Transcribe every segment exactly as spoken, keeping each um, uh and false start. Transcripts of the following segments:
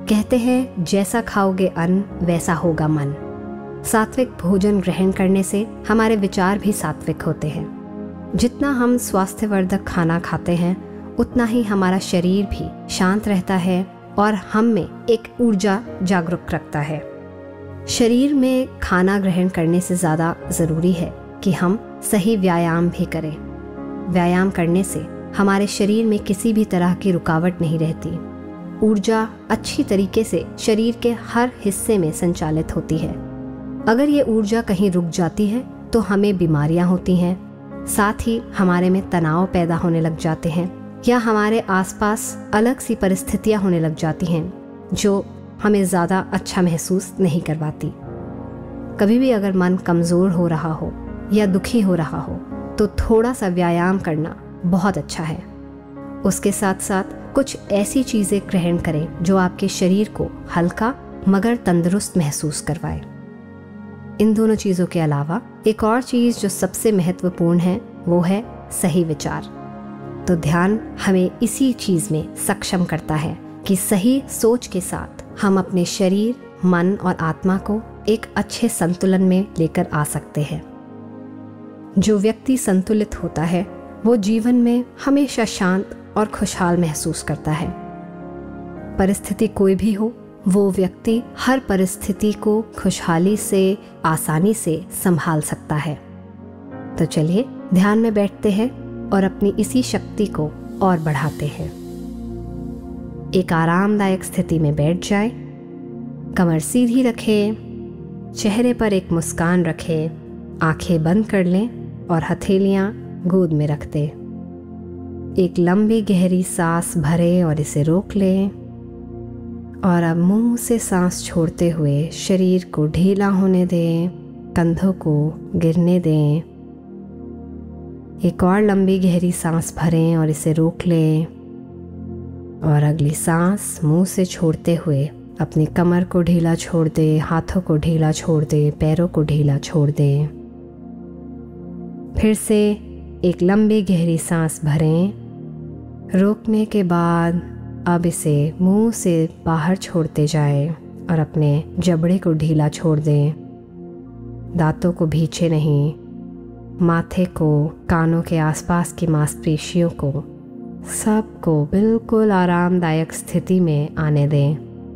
कहते हैं जैसा खाओगे अन्न वैसा होगा मन। सात्विक भोजन ग्रहण करने से हमारे विचार भी सात्विक होते हैं। जितना हम स्वास्थ्यवर्धक खाना खाते हैं उतना ही हमारा शरीर भी शांत रहता है और हम में एक ऊर्जा जागरूक रखता है। शरीर में खाना ग्रहण करने से ज़्यादा ज़रूरी है कि हम सही व्यायाम भी करें। व्यायाम करने से हमारे शरीर में किसी भी तरह की रुकावट नहीं रहती। ऊर्जा अच्छी तरीके से शरीर के हर हिस्से में संचालित होती है। अगर ये ऊर्जा कहीं रुक जाती है तो हमें बीमारियां होती हैं, साथ ही हमारे में तनाव पैदा होने लग जाते हैं या हमारे आसपास अलग सी परिस्थितियां होने लग जाती हैं जो हमें ज़्यादा अच्छा महसूस नहीं करवाती। कभी भी अगर मन कमज़ोर हो रहा हो या दुखी हो रहा हो तो थोड़ा सा व्यायाम करना बहुत अच्छा है। उसके साथ साथ कुछ ऐसी चीज़ें ग्रहण करें जो आपके शरीर को हल्का मगर तंदुरुस्त महसूस करवाए। इन दोनों चीज़ों के अलावा एक और चीज़ जो सबसे महत्वपूर्ण है वो है सही विचार। तो ध्यान हमें इसी चीज़ में सक्षम करता है कि सही सोच के साथ हम अपने शरीर, मन और आत्मा को एक अच्छे संतुलन में लेकर आ सकते हैं। जो व्यक्ति संतुलित होता है वो जीवन में हमेशा शांत और खुशहाल महसूस करता है। परिस्थिति कोई भी हो, वो व्यक्ति हर परिस्थिति को खुशहाली से, आसानी से संभाल सकता है। तो चलिए ध्यान में बैठते हैं और अपनी इसी शक्ति को और बढ़ाते हैं। एक आरामदायक स्थिति में बैठ जाएं, कमर सीधी रखें, चेहरे पर एक मुस्कान रखें, आंखें बंद कर लें और हथेलियां गोद में रख दें। एक लंबी गहरी सांस भरें और इसे रोक लें और अब मुंह से सांस छोड़ते हुए शरीर को ढीला होने दें, कंधों को गिरने दें। एक और लंबी गहरी सांस भरें और इसे रोक लें और अगली सांस मुंह से छोड़ते हुए अपनी कमर को ढीला छोड़ दें, हाथों को ढीला छोड़ दें, पैरों को ढीला छोड़ दें। फिर से एक लंबी गहरी सांस भरें। रोकने के बाद अब इसे मुंह से बाहर छोड़ते जाएं और अपने जबड़े को ढीला छोड़ दें। दांतों को भींचे नहीं, माथे को, कानों के आसपास की मांसपेशियों को, सबको बिल्कुल आरामदायक स्थिति में आने दें।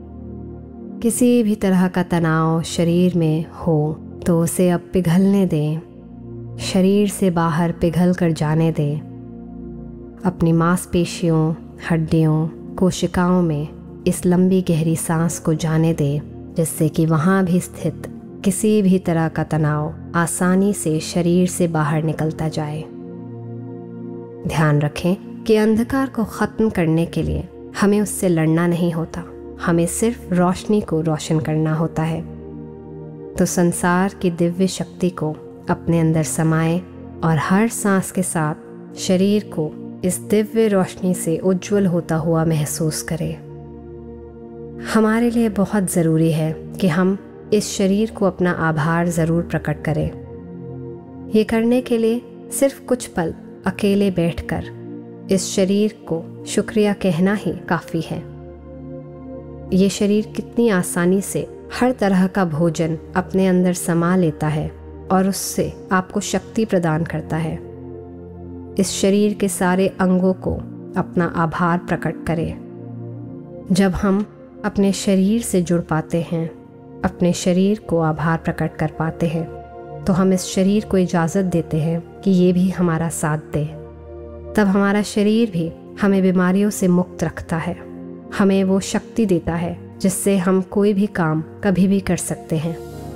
किसी भी तरह का तनाव शरीर में हो तो उसे अब पिघलने दें, शरीर से बाहर पिघल कर जाने दें। अपनी मांसपेशियों, हड्डियों, कोशिकाओं में इस लंबी गहरी सांस को जाने दें, जिससे कि वहाँ भी स्थित किसी भी तरह का तनाव आसानी से शरीर से बाहर निकलता जाए। ध्यान रखें कि अंधकार को ख़त्म करने के लिए हमें उससे लड़ना नहीं होता, हमें सिर्फ रोशनी को रोशन करना होता है। तो संसार की दिव्य शक्ति को अपने अंदर समाएं और हर सांस के साथ शरीर को इस दिव्य रोशनी से उज्जवल होता हुआ महसूस करें। हमारे लिए बहुत ज़रूरी है कि हम इस शरीर को अपना आभार ज़रूर प्रकट करें। ये करने के लिए सिर्फ कुछ पल अकेले बैठकर इस शरीर को शुक्रिया कहना ही काफ़ी है। ये शरीर कितनी आसानी से हर तरह का भोजन अपने अंदर समा लेता है और उससे आपको शक्ति प्रदान करता है। इस शरीर के सारे अंगों को अपना आभार प्रकट करें। जब हम अपने शरीर से जुड़ पाते हैं, अपने शरीर को आभार प्रकट कर पाते हैं, तो हम इस शरीर को इजाज़त देते हैं कि ये भी हमारा साथ दे। तब हमारा शरीर भी हमें बीमारियों से मुक्त रखता है, हमें वो शक्ति देता है जिससे हम कोई भी काम कभी भी कर सकते हैं।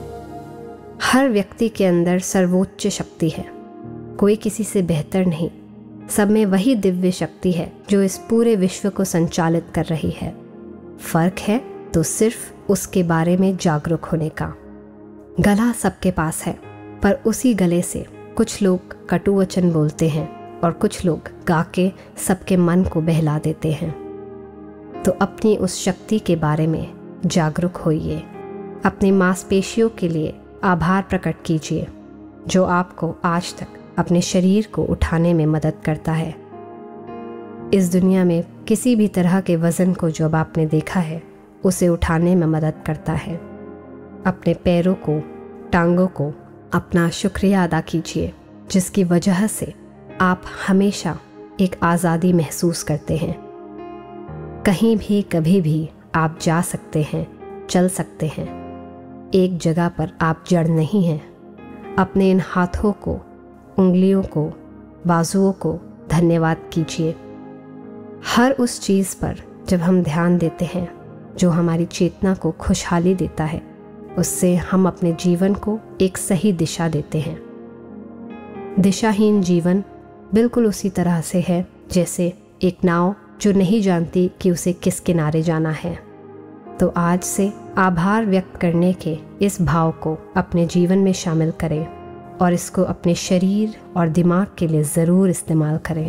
हर व्यक्ति के अंदर सर्वोच्च शक्ति है, कोई किसी से बेहतर नहीं। सब में वही दिव्य शक्ति है जो इस पूरे विश्व को संचालित कर रही है। फर्क है तो सिर्फ उसके बारे में जागरूक होने का। गला सबके पास है, पर उसी गले से कुछ लोग कटु वचन बोलते हैं और कुछ लोग गा के सबके मन को बहला देते हैं। तो अपनी उस शक्ति के बारे में जागरूक होइए। अपनी मांसपेशियों के लिए आभार प्रकट कीजिए जो आपको आज तक अपने शरीर को उठाने में मदद करता है। इस दुनिया में किसी भी तरह के वज़न को जब आपने देखा है, उसे उठाने में मदद करता है। अपने पैरों को, टांगों को अपना शुक्रिया अदा कीजिए, जिसकी वजह से आप हमेशा एक आज़ादी महसूस करते हैं। कहीं भी कभी भी आप जा सकते हैं, चल सकते हैं। एक जगह पर आप जड़ नहीं हैं। अपने इन हाथों को, उंगलियों को, बाजुओं को धन्यवाद कीजिए। हर उस चीज़ पर जब हम ध्यान देते हैं जो हमारी चेतना को खुशहाली देता है, उससे हम अपने जीवन को एक सही दिशा देते हैं। दिशाहीन जीवन बिल्कुल उसी तरह से है जैसे एक नाव जो नहीं जानती कि उसे किस किनारे जाना है। तो आज से आभार व्यक्त करने के इस भाव को अपने जीवन में शामिल करें और इसको अपने शरीर और दिमाग के लिए ज़रूर इस्तेमाल करें।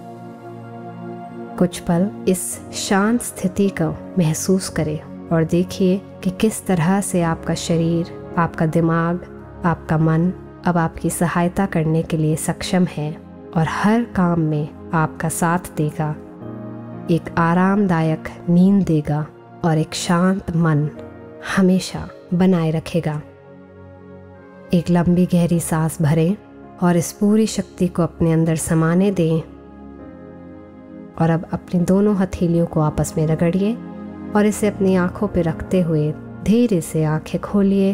कुछ पल इस शांत स्थिति को महसूस करें और देखिए कि किस तरह से आपका शरीर, आपका दिमाग, आपका मन अब आपकी सहायता करने के लिए सक्षम है और हर काम में आपका साथ देगा, एक आरामदायक नींद देगा और एक शांत मन हमेशा बनाए रखेगा। एक लंबी गहरी सांस भरें और इस पूरी शक्ति को अपने अंदर समाने दें। और अब अपनी दोनों हथेलियों को आपस में रगड़िए और इसे अपनी आंखों पर रखते हुए धीरे से आंखें खोलिए।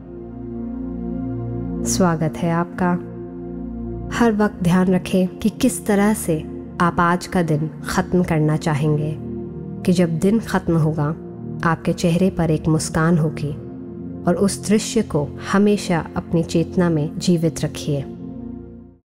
स्वागत है आपका। हर वक्त ध्यान रखें कि किस तरह से आप आज का दिन ख़त्म करना चाहेंगे, कि जब दिन ख़त्म होगा आपके चेहरे पर एक मुस्कान होगी और उस दृश्य को हमेशा अपनी चेतना में जीवित रखिए।